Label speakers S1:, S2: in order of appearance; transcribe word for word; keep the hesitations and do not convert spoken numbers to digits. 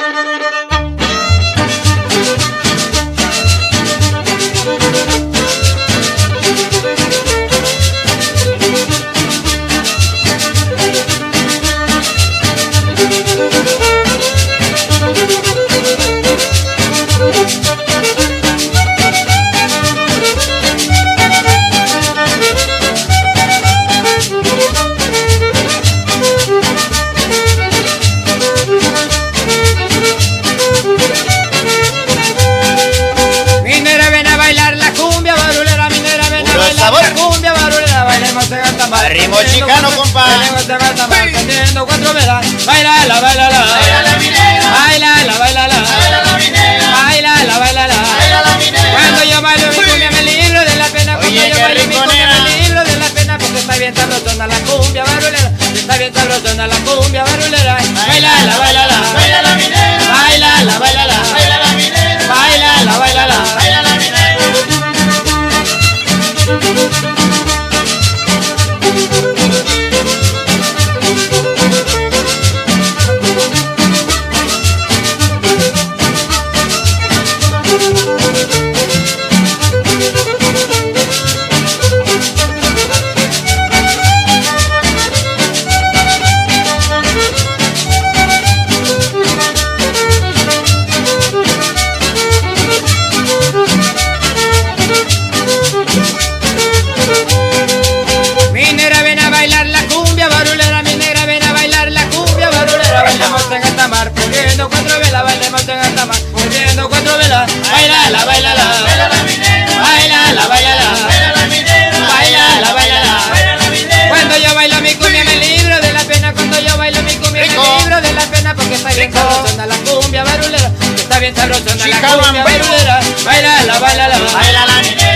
S1: Ritmo chicano, compadre.
S2: Tendiendo cuatro velas. Bailala, bailala.
S1: Bailala, minera.
S2: Bailala, bailala.
S1: Bailala, minera.
S2: Bailala, bailala.
S1: Bailala, minera.
S2: Cuando yo bailo mi cumbia me libro de la pena. Cuando
S1: Oye,
S2: yo
S1: qué
S2: bailo mi cumbia
S1: riconera.
S2: me libro de la pena. Porque está bien sabrosona la cumbia barulera. Está bien sabrosona la cumbia barulera. Bailala, bailala.
S1: Bailala, minera.
S2: Bailala, bailala.
S1: Bailala, minera.
S2: Bailala, bailala.
S1: Bailala, minera.
S2: Minera, ven a bailar la cumbia barulera. Minera, ven a bailar la cumbia barulera. Bailemos en alta mar, poniendo cuatro velas. Bailemos en alta mar, poniendo cuatro velas. Bailala, bailala.
S1: Bailala, minera.
S2: Bailala, bailala.
S1: Bailala, minera.
S2: Bailala, bailala.
S1: Bailala, minera.
S2: Cuando yo bailo mi cumbia me libro de la pena. Cuando yo bailo mi cumbia me
S1: Rico.
S2: libro de la pena. Porque está bien
S1: Rico.
S2: sabrosona la cumbia barulera. Está bien sabrosona la
S1: Chica
S2: cumbia
S1: bambino.
S2: barulera. Bailala, bailala.
S1: Bailala, minera.